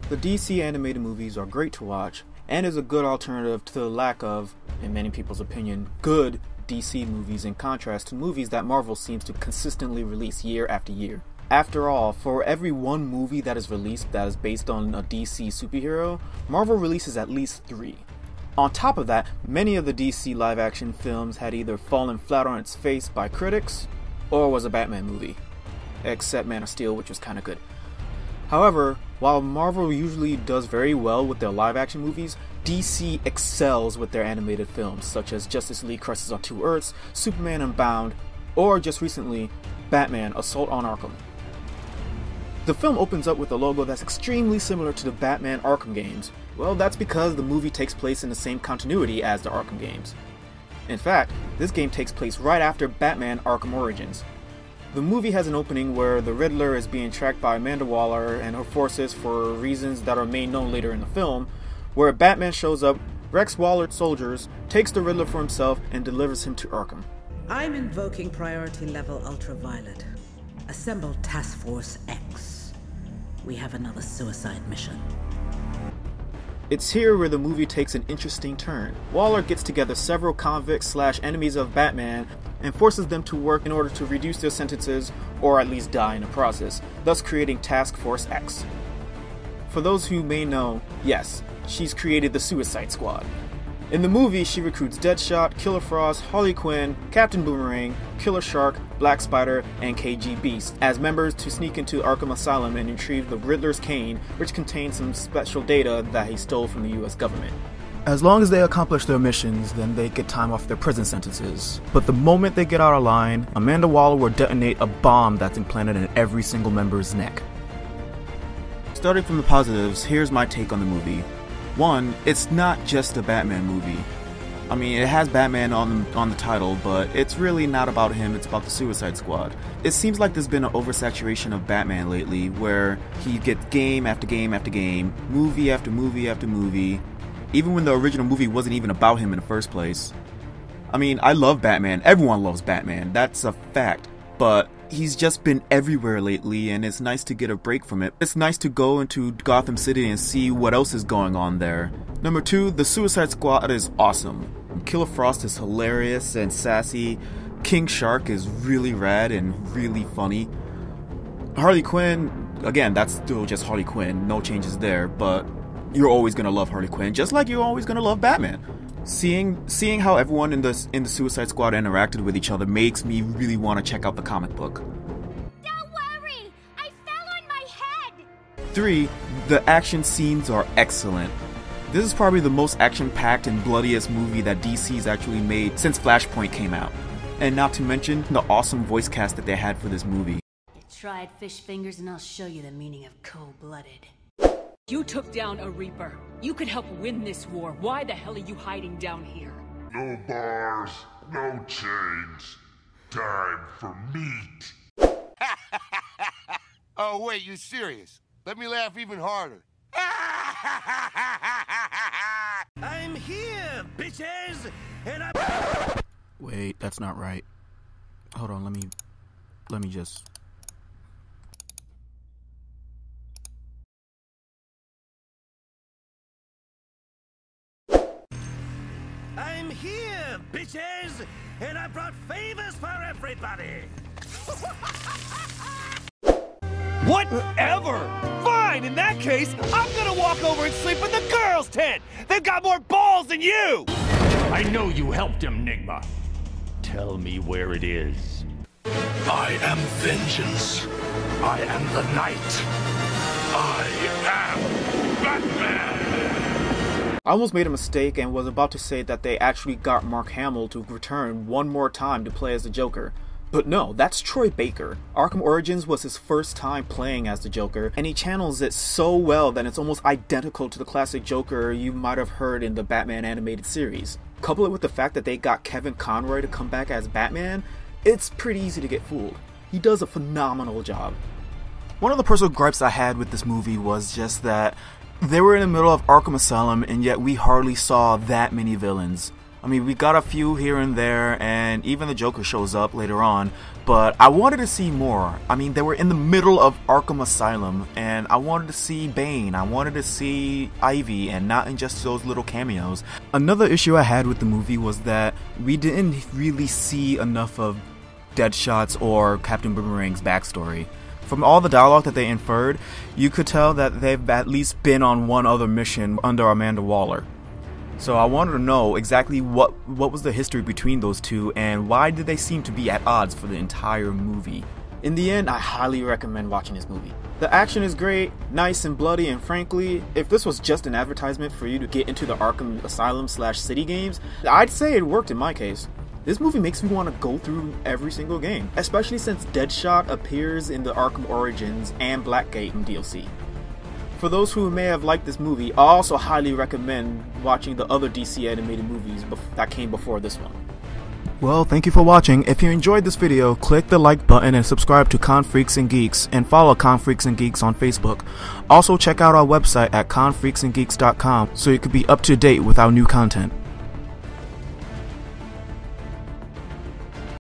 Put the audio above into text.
The DC animated movies are great to watch, and is a good alternative to the lack of, in many people's opinion, good DC movies in contrast to movies that Marvel seems to consistently release year after year. After all, for every one movie that is released that is based on a DC superhero, Marvel releases at least 3. On top of that, many of the DC live-action films had either fallen flat on its face by critics, or was a Batman movie. Except Man of Steel, which was kinda good. However, while Marvel usually does very well with their live-action movies, DC excels with their animated films, such as Justice League Crisis on Two Earths, Superman Unbound, or just recently, Batman Assault on Arkham. The film opens up with a logo that's extremely similar to the Batman Arkham games. Well, that's because the movie takes place in the same continuity as the Arkham games. In fact, this game takes place right after Batman Arkham Origins. The movie has an opening where the Riddler is being tracked by Amanda Waller and her forces for reasons that are made known later in the film, where Batman shows up, wrecks Waller's soldiers, takes the Riddler for himself, and delivers him to Arkham. I'm invoking priority level ultraviolet. Assemble Task Force X. We have another suicide mission. It's here where the movie takes an interesting turn. Waller gets together several convicts/enemies of Batman and forces them to work in order to reduce their sentences or at least die in the process, thus creating Task Force X. For those who may know, yes, she's created the Suicide Squad. In the movie, she recruits Deadshot, Killer Frost, Harley Quinn, Captain Boomerang, Killer Shark, Black Spider, and KG Beast as members to sneak into Arkham Asylum and retrieve the Riddler's cane, which contains some special data that he stole from the US government. As long as they accomplish their missions, then they get time off their prison sentences. But the moment they get out of line, Amanda Waller will detonate a bomb that's implanted in every single member's neck. Starting from the positives, here's my take on the movie. 1, it's not just a Batman movie. I mean, it has Batman on the title, but it's really not about him, it's about the Suicide Squad. It seems like there's been an oversaturation of Batman lately, where he gets game after game after game, movie after movie after movie, even when the original movie wasn't even about him in the first place. I mean, I love Batman, everyone loves Batman, that's a fact, but he's just been everywhere lately, and it's nice to get a break from it. It's nice to go into Gotham City and see what else is going on there. Number 2, the Suicide Squad is awesome. Killer Frost is hilarious and sassy. King Shark is really rad and really funny. Harley Quinn, again, that's still just Harley Quinn, no changes there, but you're always gonna love Harley Quinn, just like you're always gonna love Batman. Seeing how everyone in the Suicide Squad interacted with each other makes me really want to check out the comic book. Don't worry! I fell on my head! 3. The action scenes are excellent. This is probably the most action-packed and bloodiest movie that DC's actually made since Flashpoint came out. And not to mention the awesome voice cast that they had for this movie. You tried fish fingers and I'll show you the meaning of cold-blooded. You took down a Reaper. You could help win this war. Why the hell are you hiding down here? No bars, no chains. Time for meat. Oh, wait, you serious? Let me laugh even harder. I'm here, bitches! And I... Wait, that's not right. Hold on, let me just... I'm here, bitches! And I brought favors for everybody! Whatever! Fine, in that case, I'm gonna walk over and sleep in the girls' tent! They've got more balls than you! I know you helped him, Nigma. Tell me where it is. I am vengeance. I am the night. I am Batman! I almost made a mistake and was about to say that they actually got Mark Hamill to return one more time to play as the Joker. But no, that's Troy Baker. Arkham Origins was his first time playing as the Joker, and he channels it so well that it's almost identical to the classic Joker you might have heard in the Batman animated series. Couple it with the fact that they got Kevin Conroy to come back as Batman, it's pretty easy to get fooled. He does a phenomenal job. One of the personal gripes I had with this movie was just that they were in the middle of Arkham Asylum and yet we hardly saw that many villains. I mean, we got a few here and there, and even the Joker shows up later on, but I wanted to see more. I mean, they were in the middle of Arkham Asylum, and I wanted to see Bane, I wanted to see Ivy, and not in just those little cameos. Another issue I had with the movie was that we didn't really see enough of Deadshot's or Captain Boomerang's backstory. From all the dialogue that they inferred, you could tell that they've at least been on one other mission under Amanda Waller. So I wanted to know exactly what was the history between those two, and why did they seem to be at odds for the entire movie. In the end, I highly recommend watching this movie. The action is great, nice and bloody, and frankly, if this was just an advertisement for you to get into the Arkham Asylum / City games, I'd say it worked in my case. This movie makes me want to go through every single game, especially since Deadshot appears in the Arkham Origins and Blackgate in DLC. For those who may have liked this movie, I also highly recommend watching the other DC animated movies that came before this one. Well, thank you for watching. If you enjoyed this video, click the like button and subscribe to Confreaks and Geeks, and follow Confreaks and Geeks on Facebook. Also check out our website at confreaksandgeeks.com so you can be up to date with our new content.